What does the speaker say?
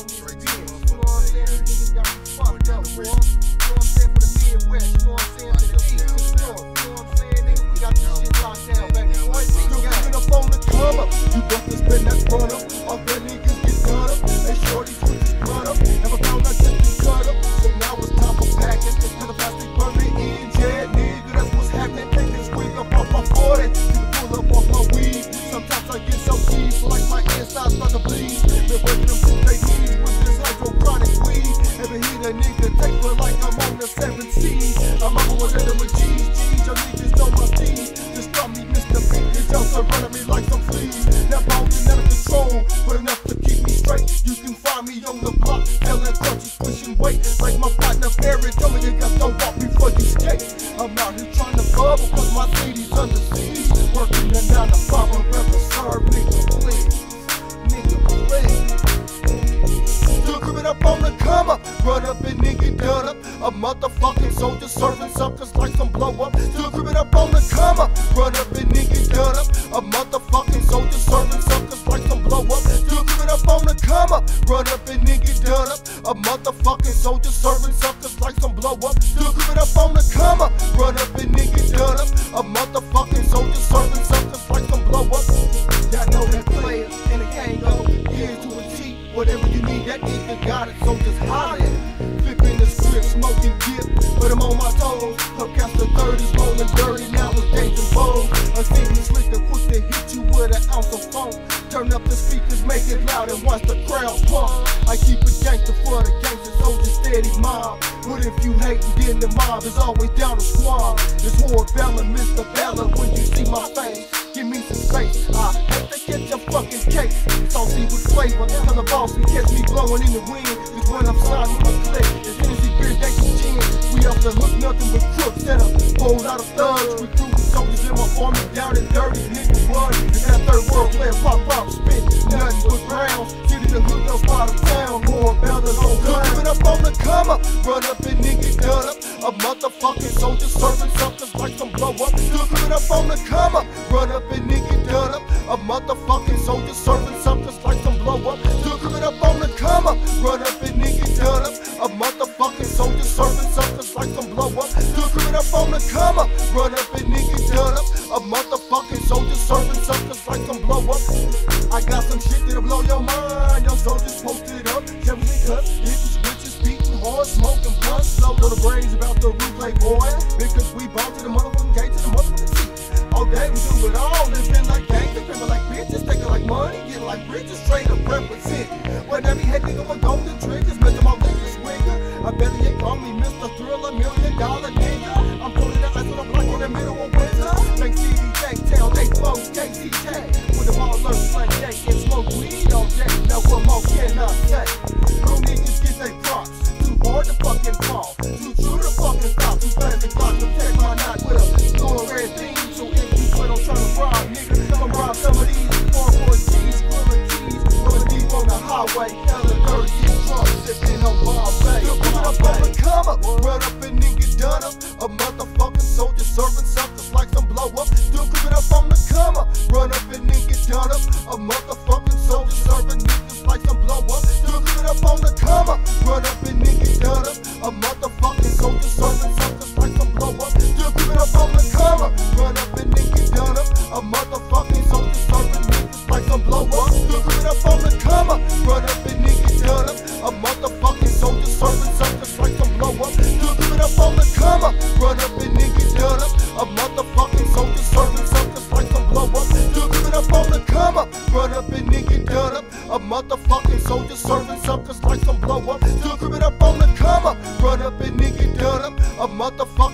on this bitch. You know what I'm saying? These niggas got me fucked up, boy. You know what I'm saying? For the Midwest, you know what I'm saying? To the east, to the north, you know what I'm saying? Nigga, we got this shit locked down, baby. Boy, Still coming up on the come up. You got to spend that run up. All the niggas get done up. And shorty switches run up. Never found nothing to cut up. So now it's time for packing. To the plastic permit in, yeah, nigga, that's what's happening. Take this wig up off my 40. You can pull up off my weed. Sometimes I get so cheap, like my insides start to bleed. Been working them through they knees with this hydroponic weed. Ever hear that nigga take for like I'm on the 7 C's. I'm out with them with G's. Your niggas know my steez. Just stop me, Mr. Big. They just surrounding me like some fleas. Now bouncing out of control, but enough to keep me straight. You can find me on the block, selling crutches, pushing weight. Like my partner Barry, tell me you got to walk before you skate. I'm out here trying to bubble, cause my city's under siege. Working the 9 to 5, I'd rather serve, nigga, please. Nigga, please. Still creeping up on the come up, run up and nigga done up. A motherfucking soldier serving suckers like some blow up. Still creeping up on the come up, run up and nigga done up. A motherfucking soldier serving suckers like some blow up. Still creeping up on the come up, run up and nigga done up. A motherfucking soldier serving suckers like some blow up. Still creeping up on the come up, run up and nigga done up. A motherfucking soldier serving suckers like some blow up. Y'all know that player in the gang go years to a T. Whatever you need, that nigga got it, so just holler at it. Flipping the script, smoking dip, but I'm on my toes. Look out the 30s, rolling dirty, now it's danger bold. A single slicker quick to hit you with an ounce of funk. Turn up the speakers, make it loud and watch the crowd pump. I keep it gangster for the gangsters, so just steady mob. But if you hate, then the mob is always down to squad. It's Horde Bella, Mr. Bella, when you see my face. Give me some space, I hate to get your fucking cake. Salty with flavor, tell the boss and catch me blowing in the wind. Cause when I'm signing my click, it's energy, beer, dank, and gin. We off the hook, nothing but crooks that are rolled out of thugs. Recruiting soldiers in my army, down and dirty, nigga run. It's that third world player, pop out, spit, nothing but rounds. City the hook, no spot of town, more bells on gun. Living up on the come up, run up and nigga done up. A motherfucking soldier serving suckers like some blow up. Still coming up on the come up, run up and nigga done up. A motherfucking soldier serving suckers like some blow up. Still coming up on the come up, run up and nigga done up. A motherfucking soldier serving suckers like some blow up. Still coming up on the come up, run up and nigga done up. A motherfucking soldier serving suckers like some blow up. I got some shit that'll blow your mind. Your soldiers posted up, 70 cuts, hitting switches, beating hard, smoking blunts. Slow little brains about the roof, boy. Because we bought to the motherfucking gate, to the motherfucking seat. All day we do it all, living like gangsters, living like bitches, taking like money, getting like riches, straight up represent. When every head nigga with golden triggers, make them all niggas swigger. I bet they call me Mr. Thriller, $1 million nigga. I'm pulling the ice on the block in the middle of winter. Make CD Jack tell they flow KTJ. With the ball lurks like Jake and smoke weed all day. Now what more can I say? No niggas get they props. Too hard to fucking fall. Too true to fucking stop. Too fast to clock to take my knot with a blue red theme. So if you quit on trying to rob, nigga, come rob some of these 4 G's, squirrel keys, running deep on the highway. Hella dirty, get drunk, sipping on Bombay. Still coming up on the come up, run up and nigga done up. A motherfucking soldier serving suckers like some blow up. Still coming up on the come up, run up and nigga done up. A motherfucking soldier serving niggas like some blow up. Still coming up on the come up, run up and nigga done up. A motherfucking soldier serving suckers like some blow up. Still coming up on the come up, run up and nigga done up. A motherfucking soldier serving niggas like some blow up. Still coming up on the come up, run up and nigga done up. A motherfucking soldier serving suckers like some blow up. Still coming up on the come up, run up and nigga done up. A motherfucking soldier serving suckers like some blow up. Still coming up on the come up, run up and nigga done up. A motherfucking soldier serving suckers like some blow up. Still coming up on the come up, run up and nigga done up. A motherfucking